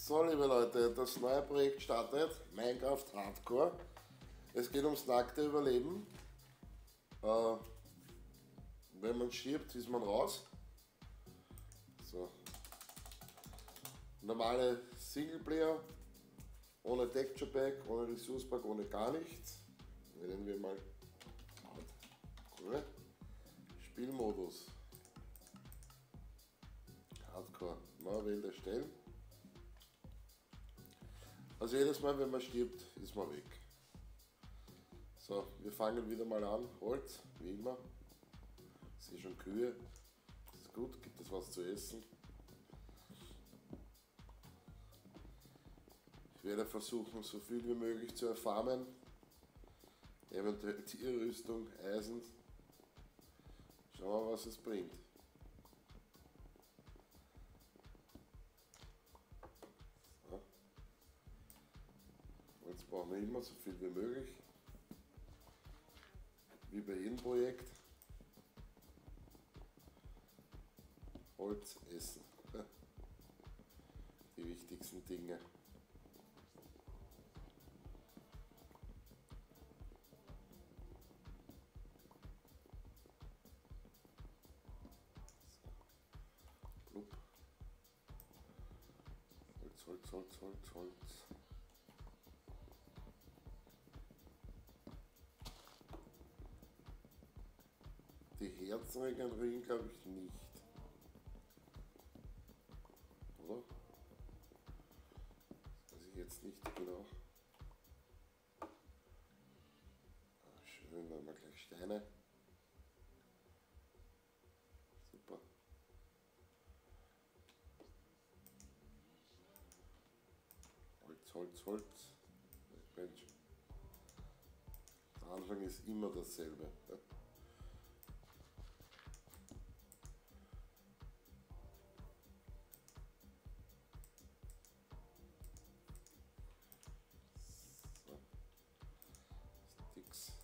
So, liebe Leute, das neue Projekt startet, Minecraft Hardcore. Es geht ums nackte Überleben. Wenn man stirbt, ist man raus. So. Normale Singleplayer, ohne Texture Pack, ohne Resource Pack, ohne gar nichts. Nennen wir mal Spielmodus. Hardcore. Neue Welt erstellen. Also jedes Mal, wenn man stirbt, ist man weg. So, wir fangen wieder mal an. Holz, wie immer. Ich sehe schon Kühe. Das ist gut, gibt es was zu essen. Ich werde versuchen, so viel wie möglich zu erfarmen. Eventuell Tierrüstung, Eisen. Schauen wir, was es bringt. So. Jetzt brauchen wir immer so viel wie möglich. Wie bei jedem Projekt. Holz, Essen. Die wichtigsten Dinge. Blub. Holz, Holz, Holz, Holz, Holz. Die Herzen regenerieren, glaube ich, nicht. Oder? Das weiß ich jetzt nicht genau. Schön, dann haben wir gleich Steine. Super. Holz, Holz, Holz. Mensch. Der Anfang ist immer dasselbe. So. Sticks.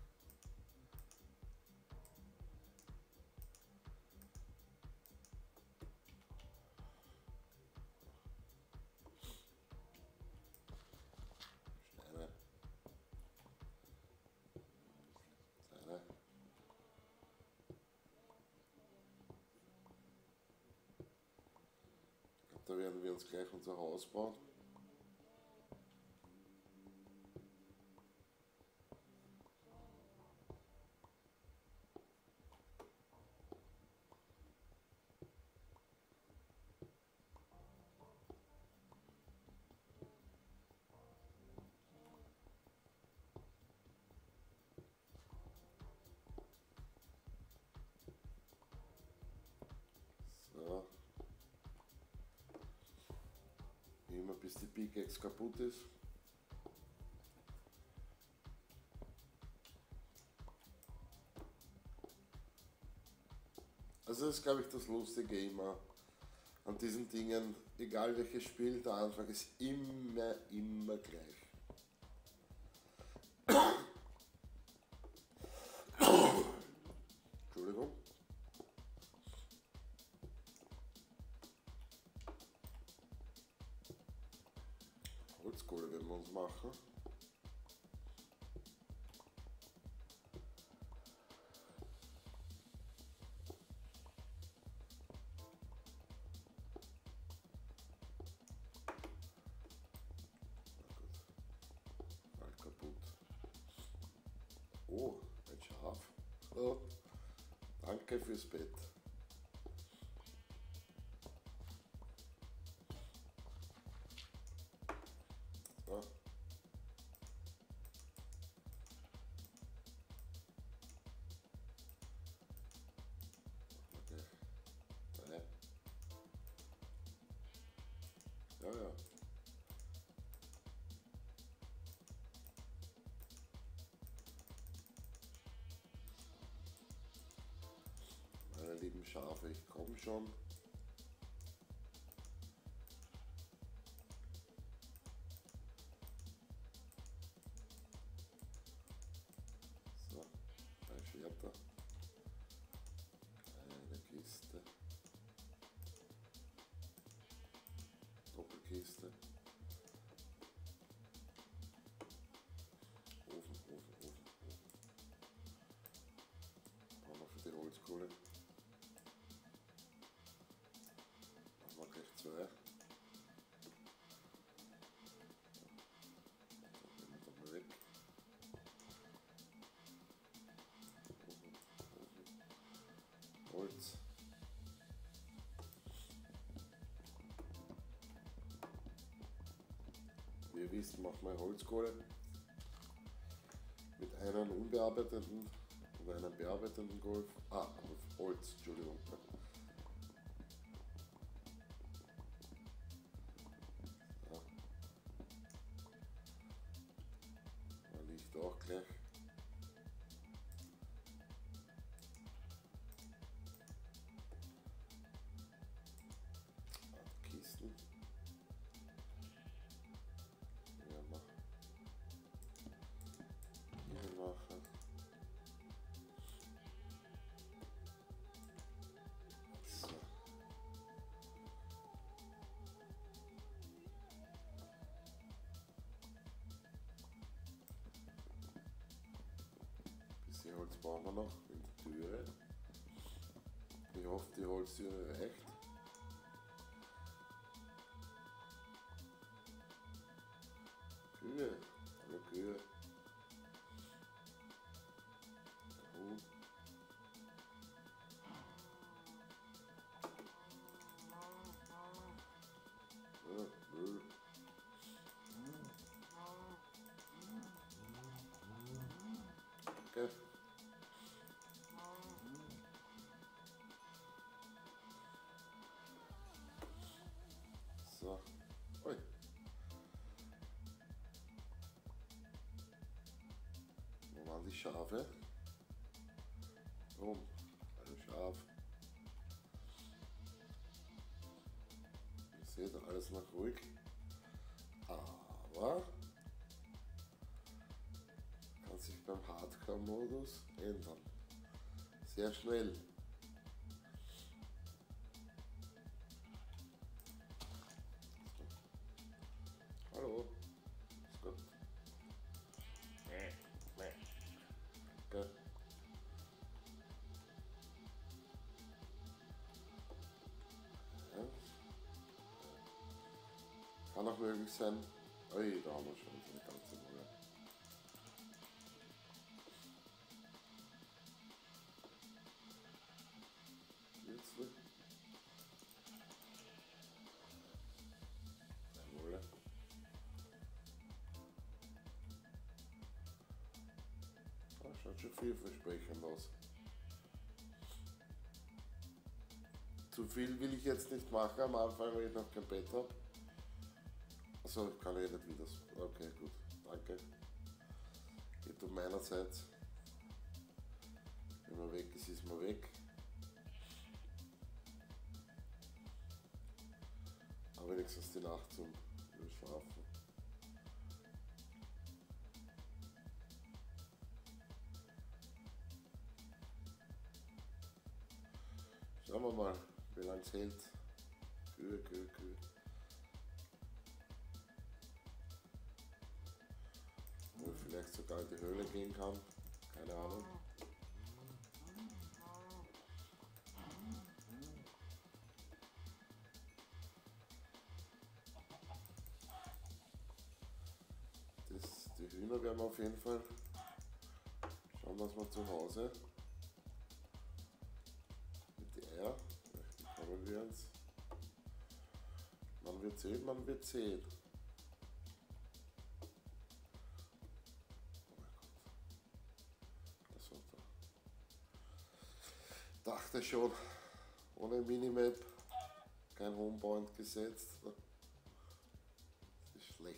Steine. Steine. Ich glaube, da werden wir uns gleich unser Haus bauen. So. Immer bis die Pickaxe kaputt ist. Also das ist, glaube ich, das Lustige immer an diesen Dingen, egal welches Spiel, der Anfang ist immer gleich. Entschuldigung. Holzkohle werden wir uns machen. Kaputt. Oh, ein Schaf. Oh, danke fürs Bett. So. Okay. Nein. Ja. Meine lieben Schafe, ich komme schon. So, 3 Schwerter. Eine Kiste. Kiste. Ofen, Ofen, Ofen, Ofen. Brauchen wir für die Holzkohle. Machen wir gleich 2. Dann nehmen wir das mal weg. Ofen, Ofen. Holz. Wie ihr wisst, macht man Holzkohle mit einem unbearbeiteten und einem bearbeiteten Holz, Entschuldigung. Ja. Da liegt auch gleich. Kisten. Ja, machen. Hier machen. So. Bisschen Holz brauchen wir noch in der Türe. Ich hoffe, die Holztüre reicht. Kühe, hallo Kühe. Huhn. Ja, Müll. Okay. So. Ui. Wo waren die Schafe? Oh, ein Schaf. Ihr seht, alles noch ruhig. Aber kann sich beim Hardcore-Modus ändern. Sehr schnell. Hallo. Ist gut. Okay. Ja. Kann auch möglich sein. Ui, da haben wir schon eine ganze Wolle. Jetzt eine Wolle. Ah, schaut schon vielversprechend aus. Zu viel will ich jetzt nicht machen am Anfang, weil ich noch kein Bett habe. Achso, ich kann nicht wieder. Okay, gut. Danke. Geht um meinerseits. Wenn man weg ist, ist man weg. Aber wenigstens die Nacht zum Schlafen. Schauen wir mal, wie lange es hält. Kühe, Kühe, Kühe. Oder vielleicht sogar in die Höhle gehen kann. Keine Ahnung. Die Hühner werden wir auf jeden Fall schauen, dass wir zu Hause mit den Eier, vielleicht bekommen wir uns. Man wird sehen, man wird sehen. Oh mein Gott. Also, dachte schon, ohne Minimap, kein Homepoint gesetzt. Das ist schlecht.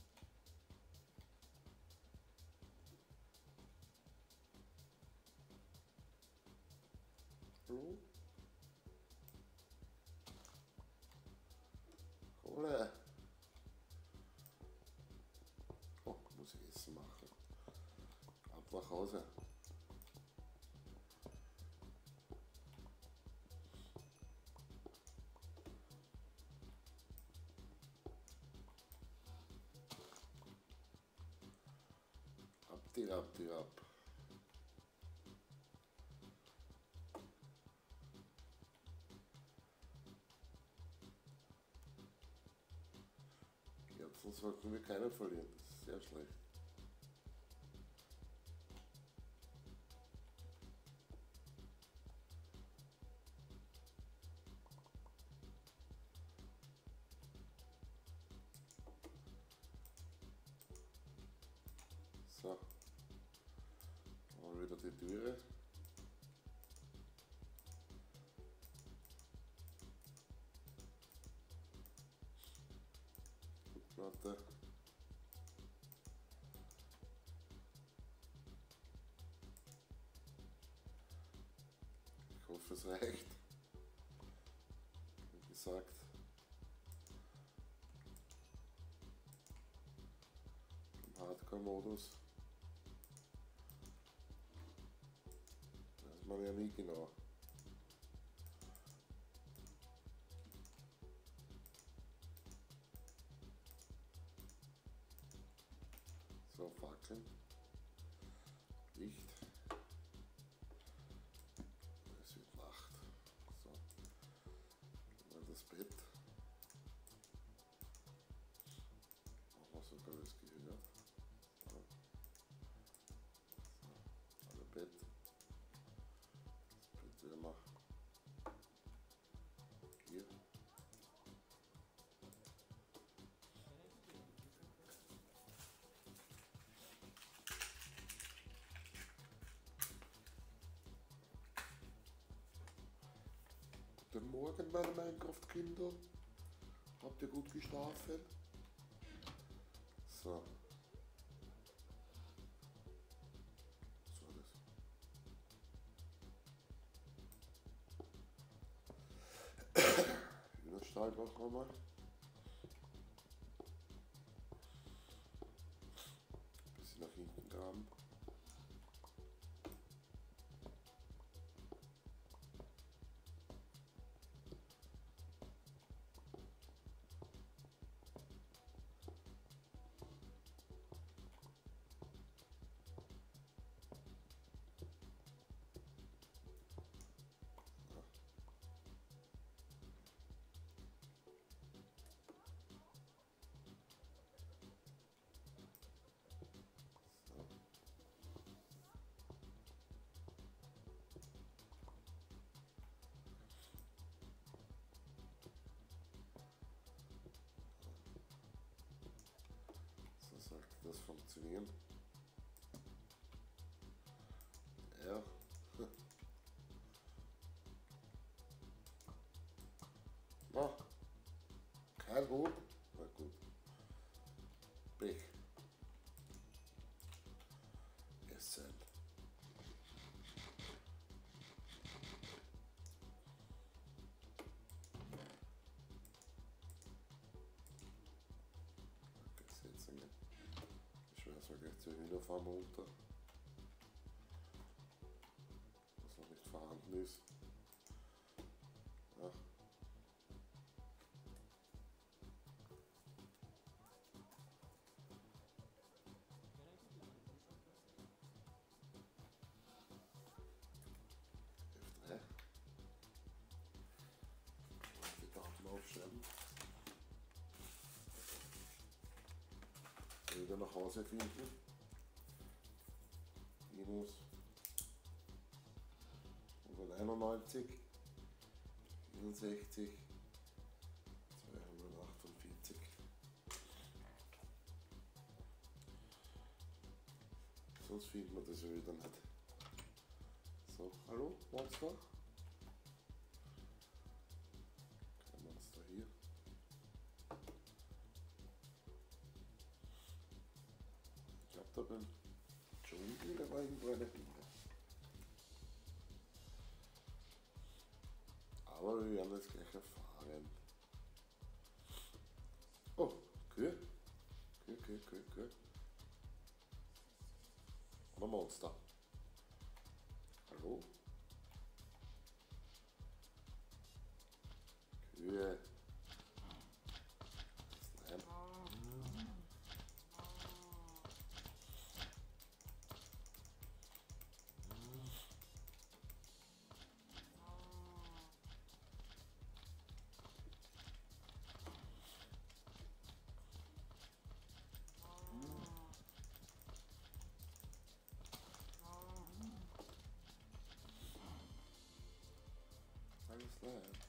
Hallo? Kohle. Oh, muss ich Essen machen. Ab nach Hause. Tirab, tirab. Jetzt sollten wir keinen verlieren. Das ist sehr schlecht. So, machen wir wieder die Türe. Warte. Ich hoffe, es reicht. Wie gesagt. Im Hardcore-Modus weiß man ja nie genau. So, Fackeln. Licht. Es wird Nacht. So. Mal das Bett. Haben wir sogar das gehört. So. So. Alle Bett. Das Bett werden wir hier. Guten Morgen, meine Minecraft-Kinder. Habt ihr gut geschlafen? So. So das. Hühnerstall machen wir mal. Bisschen nach hinten graben. Sollte das funktionieren? Ja. Na, kein Hut? Na gut. Pech. Essen. Okay, setzen wir. Ich schmeiß mal gleich zur Hühnerfarm runter. Was noch nicht vorhanden ist. Ja. F3. Die Daten aufschreiben. Wieder nach Hause finden. Minus 191, 64, 248. Sonst finden wir das ja wieder nicht. So, hallo, Monster? Kein Monster hier. Ich glaube, da beim Dschungel, da war irgendwo eine Biene. Aber wir werden jetzt gleich erfahren. Oh, Kühe. Kühe. Und ein Monster. Hallo? Kühe. Nein. leid.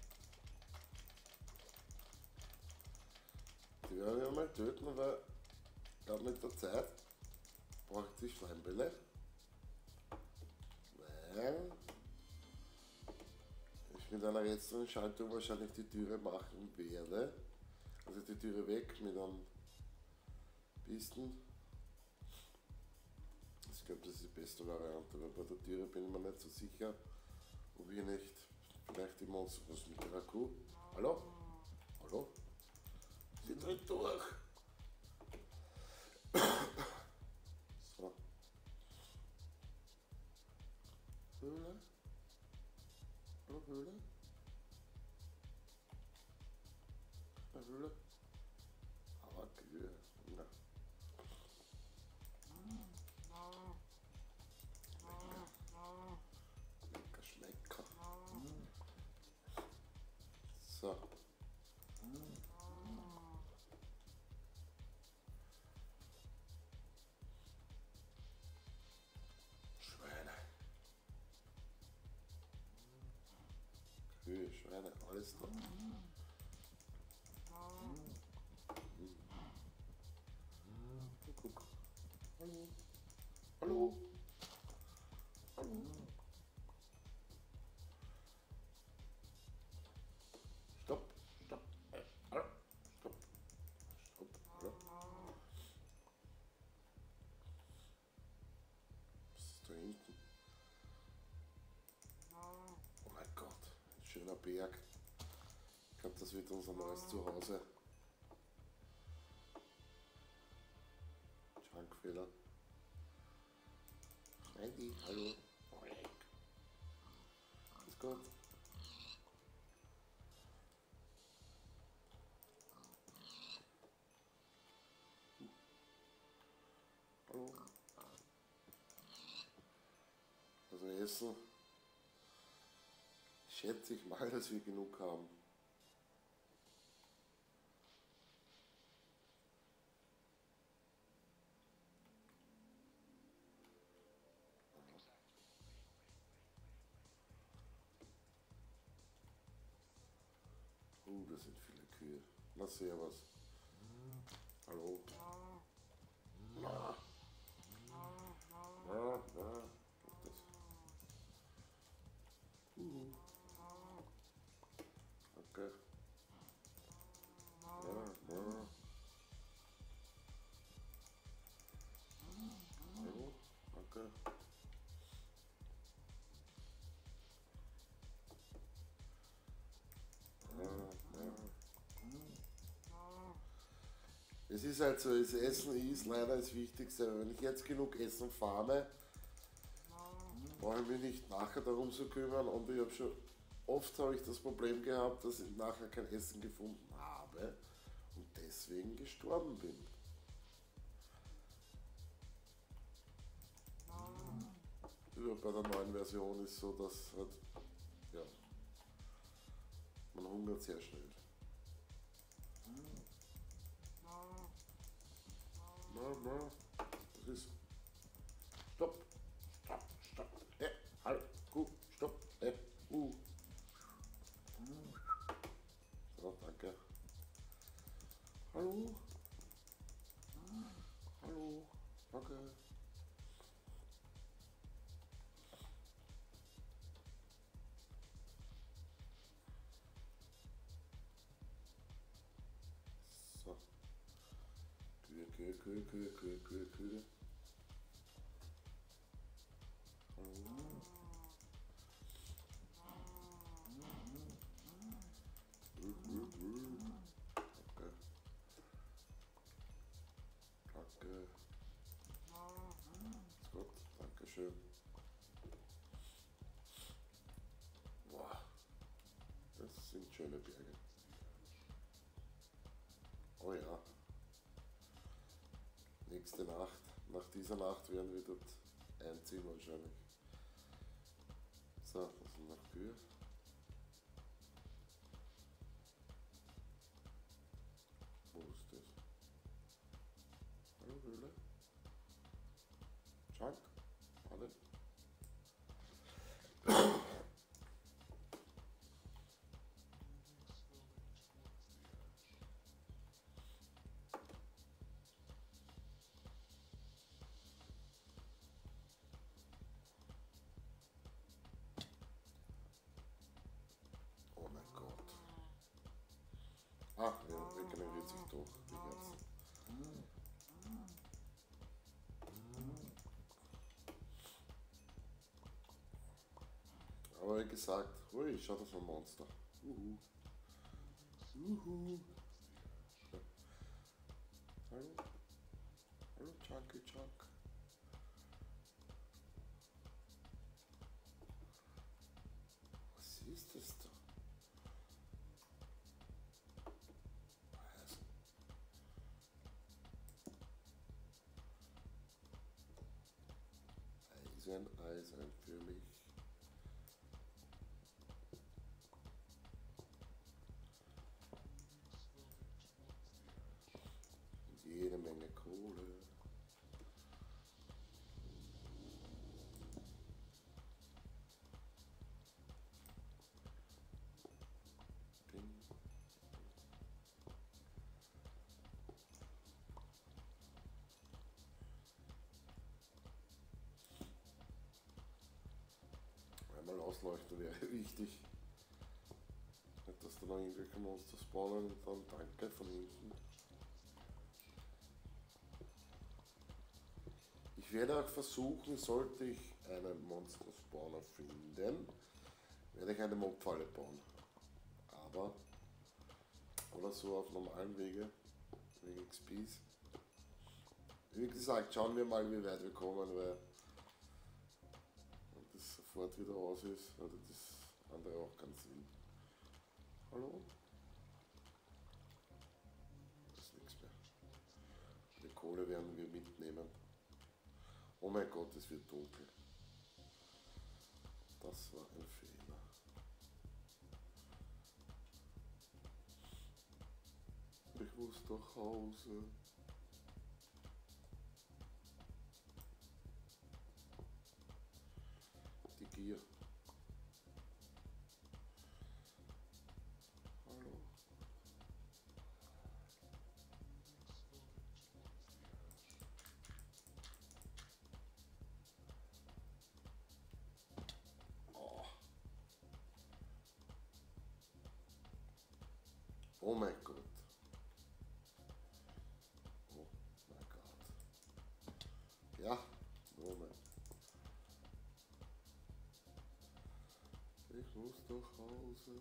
Die werden wir mal töten, aber gerade mit der Zeit braucht die Schleimbälle. Weil ich mit einer letzten Schaltung wahrscheinlich die Türe machen werde. Also die Türe weg mit einem Pisten. Ich glaube, das ist die beste Variante, weil bei der Türe bin ich mir nicht so sicher, ob ich nicht vielleicht die Monster... Was ist mit der Kuh? Hallo? Hallo? Sie dreht durch! So. Höhle? Hallo, Höhle? Eine Höhle? Aber Kühe. Na. Lecker Schmecker. So. Schweine. Kühe, Schweine, alles da. Guck. Hallo. Hallo. Hallo. Stopp. Stopp. Hallo. Stopp. Stopp. Hallo. Was ist da hinten? Oh mein Gott. Ein schöner Berg. Ich glaube, das wird unser neues Zuhause. Schankfehler. Heidi, hallo. Ist gut. Hallo. Also Essen. Schätze ich mal, dass wir genug haben. Das sind viele Kühe. Na, servus. Hallo. Na. Na, na. Das. Okay. Na, na. Hallo. Okay. Es ist halt so, das Essen ist leider das Wichtigste. Wenn ich jetzt genug Essen farme, brauche ich mich nicht nachher darum zu kümmern. Und ich habe schon oft habe ich das Problem gehabt, dass ich nachher kein Essen gefunden habe und deswegen gestorben bin. Ja, bei der neuen Version ist so, dass halt, ja, man hungert sehr schnell. Na, das ist. Stopp! Stopp! Stopp! Halt! Stopp! So, danke. Hallo? Hallo? Danke. So. Kühe. Hallo? Danke. Danke. Ist gut. Dankeschön. Boah. Das sind schöne Berge. Oh ja. Nächste Nacht. Nach dieser Nacht werden wir dort einziehen wahrscheinlich. So, das sind noch Kühe. Wo ist das? Hallo Höhle? Chunk? Alle? regeneriert sich doch die Herzen. Aber wie gesagt, ui, schau, das war ein Monster. Juhu. Hallo? Hallo, Chunky Chunk. Was ist das da? Eisen für mich. Jede Menge Kohle. Ping. Einmal ausleuchten wäre wichtig. Nicht, dass da noch irgendwelche Monster spawnen und dann danke von hinten. Ich werde auch versuchen, sollte ich einen Monster-Spawner finden, werde ich eine Mobfalle bauen. Aber, oder so auf normalen Wege, wegen XPs. Wie gesagt, schauen wir mal, wie weit wir kommen, weil wenn das sofort wieder aus ist, oder das andere auch keinen Sinn. Hallo? Das ist nichts mehr. Die Kohle werden wir mitnehmen. Oh mein Gott, es wird dunkel. Das war ein Fehler. Ich muss nach Hause. Die Gier. Hallo? Oh mein Gott. Oh mein Gott. Ja, Moment. Ich muss nach Hause.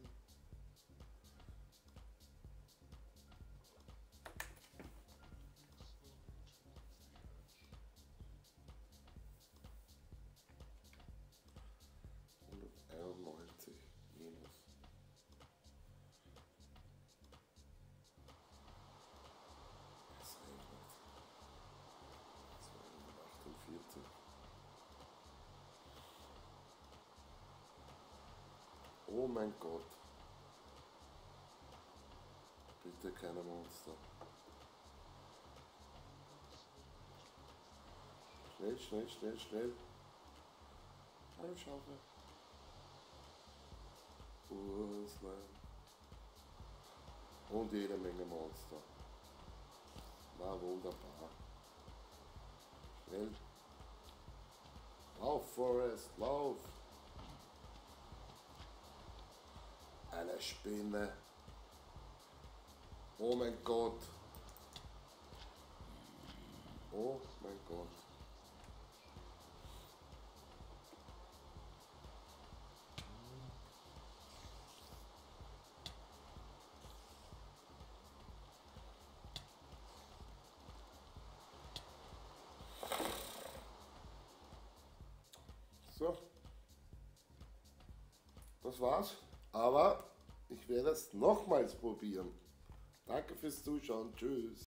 Minus. Das regnet. 248. Oh mein Gott. Bitte keine Monster. Schnell, schnell, schnell, schnell. Hallo Schaufel. Urslein. Und jede Menge Monster. War wunderbar. Schnell. Lauf, Forest, lauf. Eine Spinne. Oh mein Gott. Oh mein Gott. So. Das war's. Aber ich werde es nochmals probieren. Danke fürs Zuschauen. Tschüss.